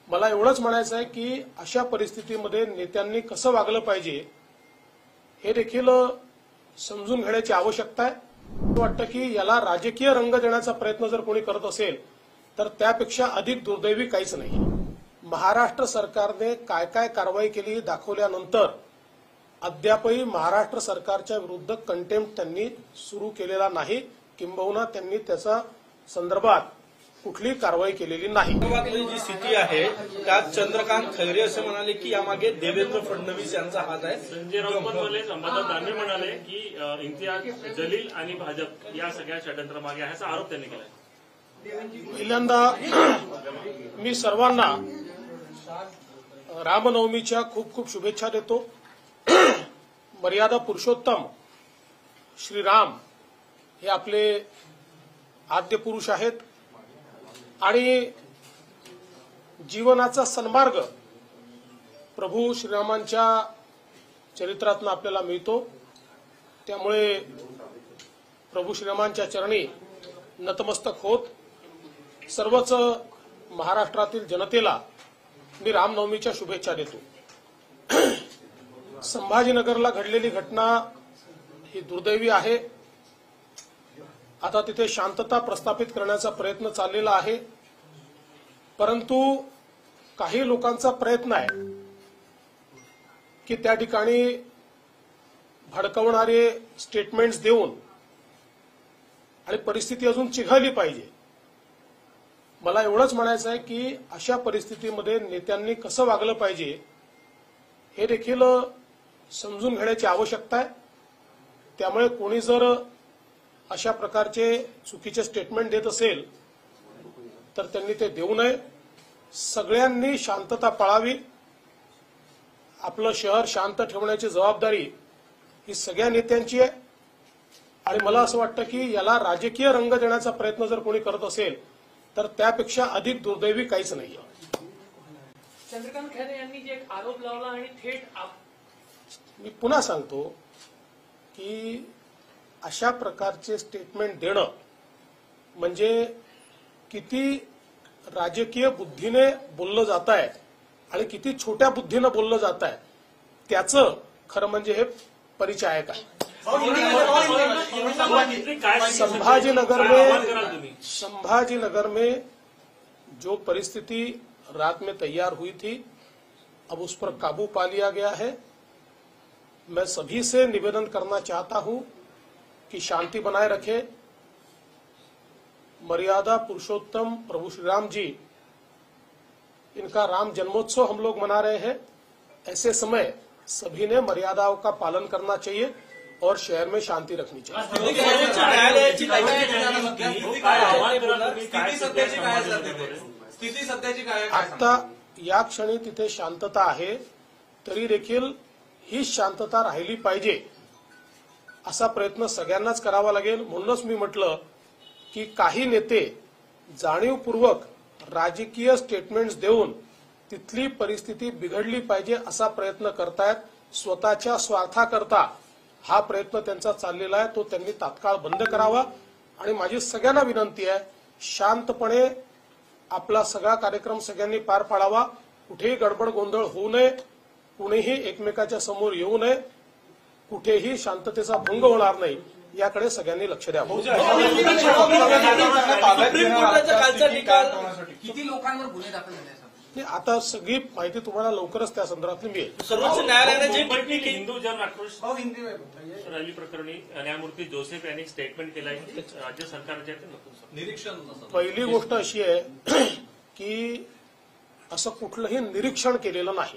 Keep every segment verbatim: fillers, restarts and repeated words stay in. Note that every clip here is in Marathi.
मला एवढंच म्हणायचं आहे की अशा परिस्थितीमध्ये नेत्यांनी कसं वागलं पाहिजे हे देखील समजून घेण्याची आवश्यकता आहे. वाटतं की याला राजकीय रंग देण्याचा प्रयत्न जर कोणी करत असेल तर त्यापेक्षा अधिक दुर्दैवी काहीच नाही. महाराष्ट्र सरकारने काय काय कारवाई केली दाखवल्यानंतर अद्यापही महाराष्ट्र सरकारच्या विरुद्ध कंटेम्प्ट त्यांनी सुरू केलेला नाही, किंबहुना त्यांनी त्याचा संदर्भात कुठली कारवाई केलेली नाही. जी स्थिती आहे त्यात चंद्रकांत खैरे असे म्हणाले की यामागे देवेंद्र फडणवीस यांचा हात आहे. संजय राऊत म्हणाले, संभाजी दानवे म्हणाले की इम्तियाज जलील आणि भाजप या सगळ्या षडयंत्रामागे आहे असा आरोप त्यांनी केला. पहिल्यांदा मी सर्वांना रामनवमीच्या खूप खूप शुभेच्छा देतो. मर्यादा पुरुषोत्तम श्रीराम हे आपले आद्य पुरुष आहेत आणि जीवनाचा सन्मार्ग प्रभू श्रीरामांच्या चरित्रातून आपल्याला मिळतो. त्यामुळे प्रभू श्रीरामांच्या चरणी नतमस्तक होत सर्वच महाराष्ट्रातील जनतेला मी रामनवमीच्या शुभेच्छा देतो. संभाजीनगरला घडलेली घटना ही दुर्दैवी आहे. आता तिथे शांतता प्रस्थापित करण्याचा प्रयत्न चाललेला आहे, परंतु काही लोकांचा प्रयत्न आहे की त्या ठिकाणी भडकवणारे स्टेटमेंट्स देऊन आणि परिस्थिती अजून चिघळली पाहिजे. मला एवढंच म्हणायचं आहे की अशा परिस्थितीमध्ये नेत्यांनी कसं वागलं पाहिजे हे देखील समजून घेण्याची आवश्यकता आहे. त्यामुळे कोणी जर अशा प्रकारचे चुकीचे स्टेटमेंट देत असेल तर त्यांनी ते देऊ नये. सगळ्यांनी शांतता पाळावी. आपलं शहर शांत ठेवण्याची जबाबदारी ही सगळ्या नेत्यांची आहे आणि मला असं वाटतं की याला राजकीय रंग देण्याचा प्रयत्न जर कोणी करत असेल तर त्यापेक्षा अधिक दुर्दैवी काहीच नाही. चंद्रकांत खैरे यांनी जे एक आरोप लावला आणि थेट मी पुन्हा सांगतो की अशा प्रकारचे स्टेटमेंट देणं म्हणजे किती राजकीय बुद्धीने बोललं जात आहे आणि किती छोट्या बुद्धीनं बोललं जात आहे त्याचं खरं म्हणजे हे परिचायक आहे. संभाजीनगर में संभाजीनगर में जो परिस्थिति रात में तैयार हुई थी अब उस पर काबू पा लिया गया है. मैं सभी से निवेदन करना चाहता हूं कि शांति बनाए रखे. मर्यादा पुरुषोत्तम प्रभु श्री राम जी इनका राम जन्मोत्सव हम लोग मना रहे हैं. ऐसे समय सभी ने मर्यादाओं का पालन करना चाहिए और शहर में शांति रखनी चाहिए. आता या क्षणी तिथे शांतता आहे तरी देखील ही शांतता राहिली पाहिजे असा प्रयत्न सगळ्यांनाच करावा लागेल. म्हणूनच मी म्हटलं की काही नेते जाणीवपूर्वक राजकीय स्टेटमेंट्स देऊन तिथली परिस्थिती बिघडली पाहिजे असा प्रयत्न करतायत. स्वतःच्या स्वार्थाकरता हा प्रयत्न त्यांचा चाललेला आहे, तो त्यांनी तात्काळ बंद करावा. आणि माझी सगळ्यांना विनंती आहे शांतपणे आपला सगळा कार्यक्रम सगळ्यांनी पार पाडावा. कुठेही गडबड गोंधळ होऊ नये, कुणीही एकमेकाच्या समोर येऊ नये, कुठेही शांततेचा भंग होणार नाही याकडे सगळ्यांनी लक्ष द्यावं. किती लोकांवर गुन्हे दाखल झाले आता सगळी माहिती तुम्हाला लवकरच त्या संदर्भातली मिळेल. सर्वोच्च न्यायालयाने जे हिंदू जन आक्रोश रॅली प्रकरणी न्यायमूर्ती जोसेफ यांनी स्टेटमेंट केलं आहे राज्य सरकारच्या निरीक्षण. पहिली गोष्ट अशी आहे की असं कुठलंही निरीक्षण केलेलं नाही.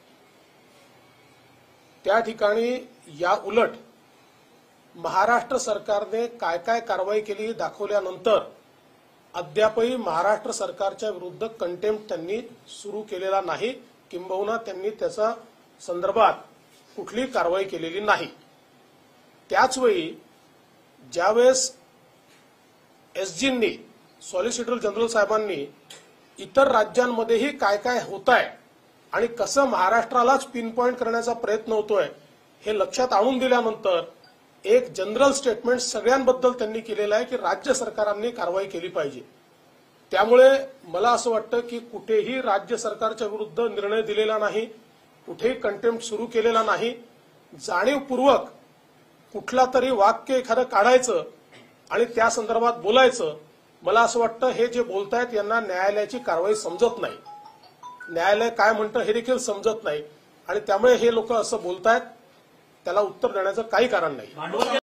त्या ठिकाणी या उलट महाराष्ट्र सरकारने काय काय कारवाई केली दाखवल्यानंतर अद्यापही महाराष्ट्र सरकारच्या विरुद्ध कंटेम्प्ट त्यांनी सुरू केलेला नाही, किंबहुना त्यांनी त्याचा संदर्भात कुठली कारवाई केलेली नाही. त्याचवेळी ज्यावेळेस एसजींनी सॉलिसिटर जनरल साहेबांनी इतर राज्यांमध्येही काय काय होत आहे आणि कसं महाराष्ट्रालाच पिन पॉइंट करण्याचा प्रयत्न होतोय हे लक्षात आणून दिल्यानंतर एक जनरल स्टेटमेंट सगळ्यांबद्दल त्यांनी केलेलं आहे की राज्य सरकारांनी कारवाई केली पाहिजे. त्यामुळे मला असं वाटतं की कुठेही राज्य सरकारच्या विरुद्ध निर्णय दिलेला नाही, कुठेही कंटेम्प्ट सुरू केलेला नाही. जाणीवपूर्वक कुठला तरी वाक्य एखादं काढायचं आणि त्या संदर्भात बोलायचं. मला असं वाटतं हे जे बोलतायत यांना न्यायालयाची कारवाई समजत नाही, न्यायालय काय म्हणतं हे देखील समजत नाही आणि त्यामुळे हे लोक असं बोलतायत. त्याला उत्तर देण्याचं काही कारण नाही.